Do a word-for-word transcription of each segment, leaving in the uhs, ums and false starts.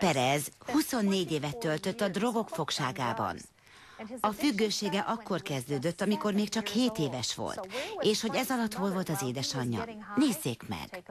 Perez huszonnégy évet töltött a drogok fogságában. A függősége akkor kezdődött, amikor még csak hét éves volt. És hogy ez alatt hol volt az édesanyja? Nézzék meg!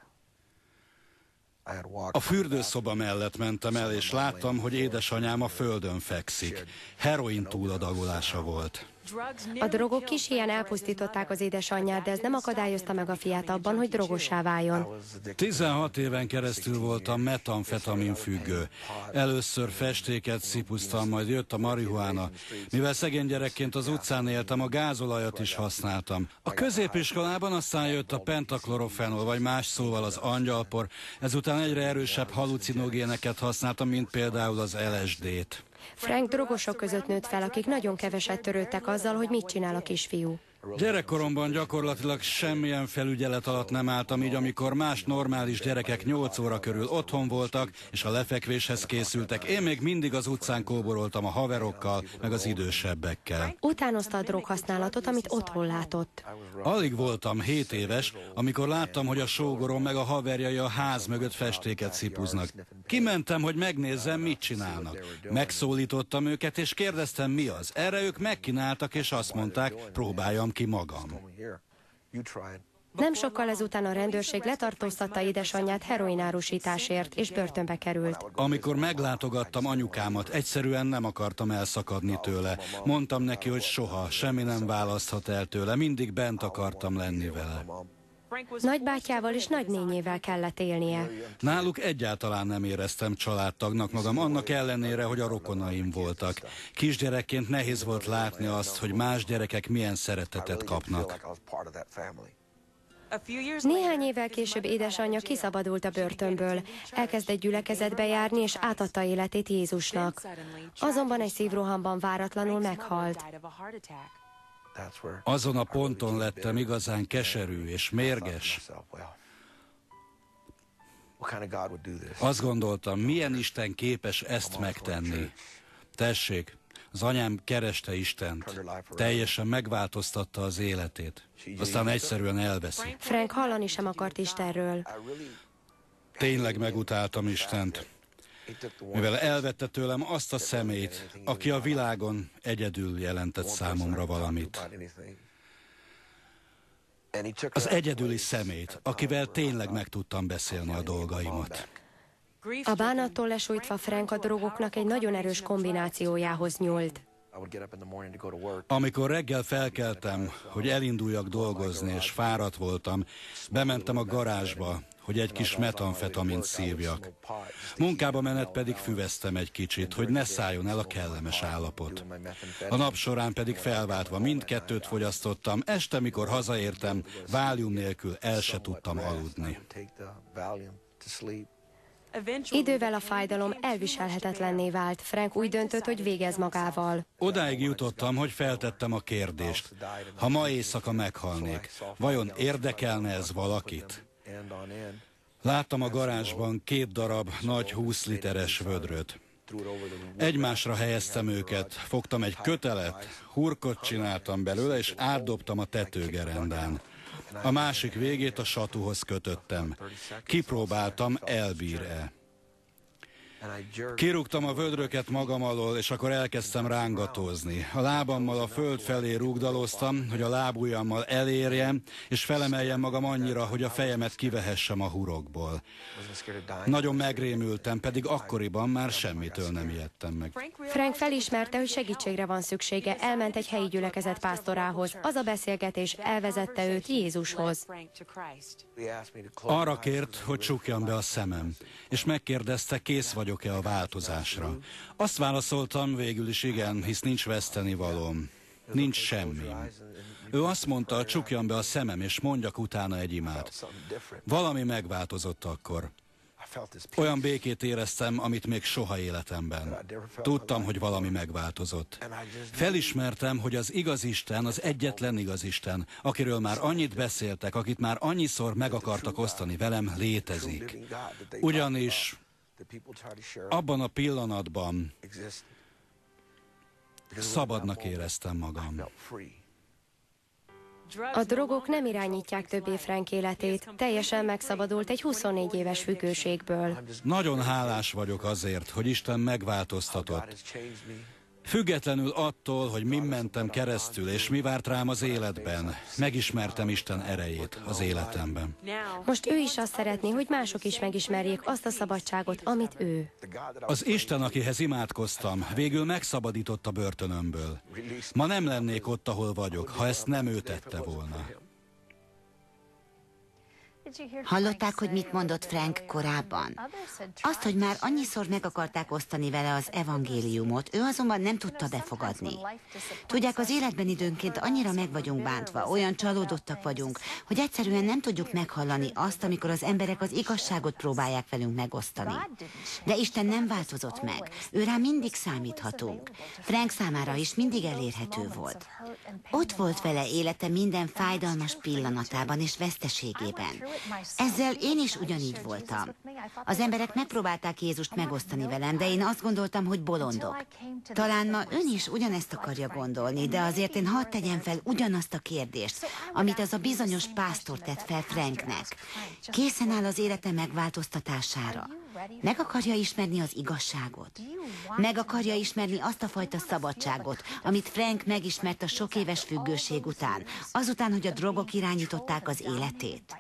A fürdőszoba mellett mentem el, és láttam, hogy édesanyám a földön fekszik. Heroin túladagolása volt. A drogok kis ilyen elpusztították az édesanyját, de ez nem akadályozta meg a fiát abban, hogy drogossá váljon. tizenhat éven keresztül voltam metamfetamin függő. Először festéket szipusztam, majd jött a marihuána. Mivel szegény gyerekként az utcán éltem, a gázolajat is használtam. A középiskolában aztán jött a pentaklorofenol, vagy más szóval az angyalpor. Ezután egyre erősebb halucinogéneket használtam, mint például az el es dét. Frank drogosok között nőtt fel, akik nagyon keveset törődtek azzal, hogy mit csinál a kisfiú. Gyerekkoromban gyakorlatilag semmilyen felügyelet alatt nem álltam, így amikor más normális gyerekek nyolc óra körül otthon voltak, és a lefekvéshez készültek, én még mindig az utcán kóboroltam a haverokkal, meg az idősebbekkel. Utánozta a droghasználatot, amit otthon látott. Alig voltam hét éves, amikor láttam, hogy a sógorom meg a haverjai a ház mögött festéket szipuznak. Kimentem, hogy megnézzem, mit csinálnak. Megszólítottam őket, és kérdeztem, mi az. Erre ők megkínáltak, és azt mondták, próbáljam ki magam. Nem sokkal ezután a rendőrség letartóztatta édesanyját heroinárusításért, és börtönbe került. Amikor meglátogattam anyukámat, egyszerűen nem akartam elszakadni tőle. Mondtam neki, hogy soha, semmi nem választhat el tőle, mindig bent akartam lenni vele. Nagybátyjával és nagynényével kellett élnie. Náluk egyáltalán nem éreztem családtagnak magam, annak ellenére, hogy a rokonaim voltak. Kisgyerekként nehéz volt látni azt, hogy más gyerekek milyen szeretetet kapnak. Néhány évvel később édesanyja kiszabadult a börtönből, elkezdett gyülekezetbe járni, és átadta életét Jézusnak. Azonban egy szívrohamban váratlanul meghalt. Azon a ponton lettem igazán keserű és mérges. Azt gondoltam, milyen Isten képes ezt megtenni. Tessék, az anyám kereste Istent. Teljesen megváltoztatta az életét. Aztán egyszerűen elveszi. Frank hallani sem akart Istenről. Tényleg megutáltam Istent. Mivel elvette tőlem azt a személyt, aki a világon egyedül jelentett számomra valamit. Az egyedüli személyt, akivel tényleg meg tudtam beszélni a dolgaimat. A bánattól lesújtva Frank a drogoknak egy nagyon erős kombinációjához nyúlt. Amikor reggel felkeltem, hogy elinduljak dolgozni, és fáradt voltam, bementem a garázsba, hogy egy kis metamfetamint szívjak. Munkába menet pedig füveztem egy kicsit, hogy ne szálljon el a kellemes állapot. A nap során pedig felváltva mindkettőt fogyasztottam, este, mikor hazaértem, válium nélkül el se tudtam aludni. Idővel a fájdalom elviselhetetlenné vált. Frank úgy döntött, hogy végez magával. Odáig jutottam, hogy feltettem a kérdést. Ha ma éjszaka meghalnék, vajon érdekelne ez valakit? Láttam a garázsban két darab nagy húsz literes vödröt. Egymásra helyeztem őket, fogtam egy kötelet, hurkot csináltam belőle, és átdobtam a tetőgerendán. A másik végét a satúhoz kötöttem. Kipróbáltam, elbír-e. Kirúgtam a vödröket magam alól, és akkor elkezdtem rángatózni. A lábammal a föld felé rúgdaloztam, hogy a lábujjammal elérjem, és felemeljem magam annyira, hogy a fejemet kivehessem a hurokból. Nagyon megrémültem, pedig akkoriban már semmitől nem ijedtem meg. Frank felismerte, hogy segítségre van szüksége, elment egy helyi gyülekezet pásztorához. Az a beszélgetés elvezette őt Jézushoz. Arra kért, hogy csukjam be a szemem, és megkérdezte, kész vagyok-e a változásra. Azt válaszoltam, végül is igen, hisz nincs vesztenivalóm. Nincs semmi. Ő azt mondta, csukjam be a szemem, és mondjak utána egy imát. Valami megváltozott akkor. Olyan békét éreztem, amit még soha életemben. Tudtam, hogy valami megváltozott. Felismertem, hogy az igaz Isten, az egyetlen igaz Isten, akiről már annyit beszéltek, akit már annyiszor meg akartak osztani velem, létezik. Ugyanis abban a pillanatban szabadnak éreztem magam. A drogok nem irányítják többé Frank életét. Teljesen megszabadult egy huszonnégy éves függőségből. Nagyon hálás vagyok azért, hogy Isten megváltoztatott. Függetlenül attól, hogy min mentem keresztül, és mi várt rám az életben, megismertem Isten erejét az életemben. Most ő is azt szeretné, hogy mások is megismerjék azt a szabadságot, amit ő. Az Isten, akihez imádkoztam, végül megszabadított a börtönömből. Ma nem lennék ott, ahol vagyok, ha ezt nem ő tette volna. Hallották, hogy mit mondott Frank korábban? Azt, hogy már annyiszor meg akarták osztani vele az evangéliumot, ő azonban nem tudta befogadni. Tudják, az életben időnként annyira meg vagyunk bántva, olyan csalódottak vagyunk, hogy egyszerűen nem tudjuk meghallani azt, amikor az emberek az igazságot próbálják velünk megosztani. De Isten nem változott meg, ő rá mindig számíthatunk. Frank számára is mindig elérhető volt. Ott volt vele élete minden fájdalmas pillanatában és veszteségében. Ezzel én is ugyanígy voltam. Az emberek megpróbálták Jézust megosztani velem, de én azt gondoltam, hogy bolondok. Talán ma ön is ugyanezt akarja gondolni, de azért én hadd tegyem fel ugyanazt a kérdést, amit az a bizonyos pásztor tett fel Franknek. Készen áll az élete megváltoztatására? Meg akarja ismerni az igazságot? Meg akarja ismerni azt a fajta szabadságot, amit Frank megismert a sok éves függőség után, azután, hogy a drogok irányították az életét?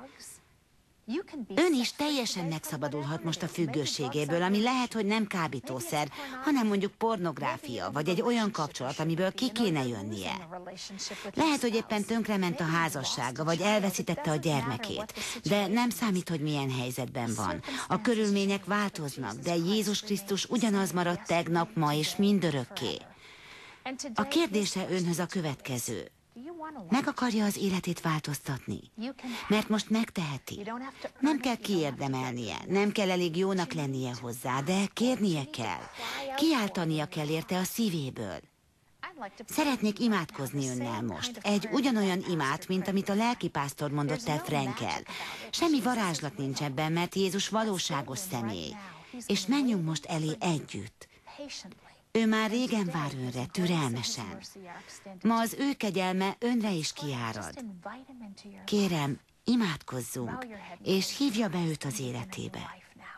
Ön is teljesen megszabadulhat most a függőségéből, ami lehet, hogy nem kábítószer, hanem mondjuk pornográfia, vagy egy olyan kapcsolat, amiből ki kéne jönnie. Lehet, hogy éppen tönkrement a házassága, vagy elveszítette a gyermekét, de nem számít, hogy milyen helyzetben van. A körülmények változnak, de Jézus Krisztus ugyanaz maradt tegnap, ma és mindörökké. A kérdése önhöz a következő. Meg akarja az életét változtatni? Mert most megteheti. Nem kell kiérdemelnie, nem kell elég jónak lennie hozzá, de kérnie kell. Kiáltania kell érte a szívéből. Szeretnék imádkozni önnel most. Egy ugyanolyan imát, mint amit a lelkipásztor mondott el Frankel. Semmi varázslat nincs ebben, mert Jézus valóságos személy. És menjünk most elé együtt. Ő már régen vár önre, türelmesen. Ma az ő kegyelme önre is kiárad. Kérem, imádkozzunk, és hívja be őt az életébe.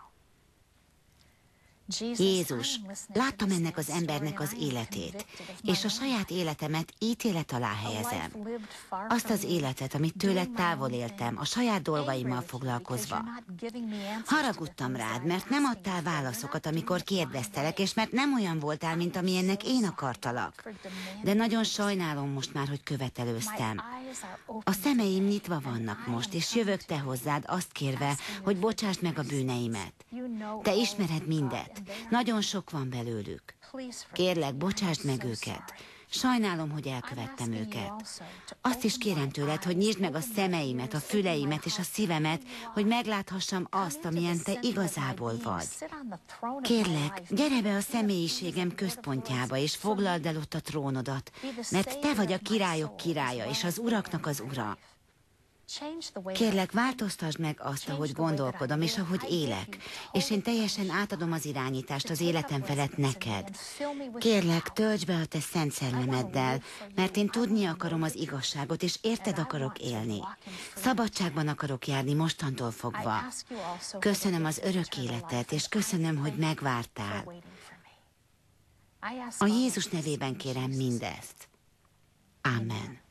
Jézus, láttam ennek az embernek az életét, és a saját életemet ítélet alá helyezem. Azt az életet, amit tőled távol éltem, a saját dolgaimmal foglalkozva. Haragudtam rád, mert nem adtál válaszokat, amikor kérdeztelek, és mert nem olyan voltál, mint amilyennek én akartalak. De nagyon sajnálom most már, hogy követelőztem. A szemeim nyitva vannak most, és jövök te hozzád azt kérve, hogy bocsásd meg a bűneimet. Te ismered mindet. Nagyon sok van belőlük. Kérlek, bocsásd meg őket. Sajnálom, hogy elkövettem őket. Azt is kérem tőled, hogy nyisd meg a szemeimet, a füleimet és a szívemet, hogy megláthassam azt, amilyen te igazából vagy. Kérlek, gyere be a személyiségem központjába, és foglald el ott a trónodat, mert te vagy a királyok királya, és az uraknak az ura. Kérlek, változtasd meg azt, ahogy gondolkodom, és ahogy élek, és én teljesen átadom az irányítást az életem felett neked. Kérlek, töltsd be a te szent szellemeddel, mert én tudni akarom az igazságot, és érted akarok élni. Szabadságban akarok járni mostantól fogva. Köszönöm az örök életet, és köszönöm, hogy megvártál. A Jézus nevében kérem mindezt. Amen.